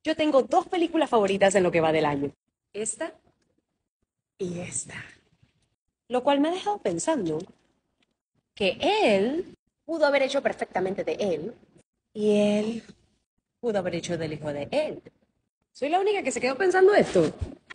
Yo tengo dos películas favoritas en lo que va del año. Esta y esta. Lo cual me ha dejado pensando que él pudo haber hecho perfectamente de él y él pudo haber hecho del hijo de él. ¿Soy la única que se quedó pensando esto?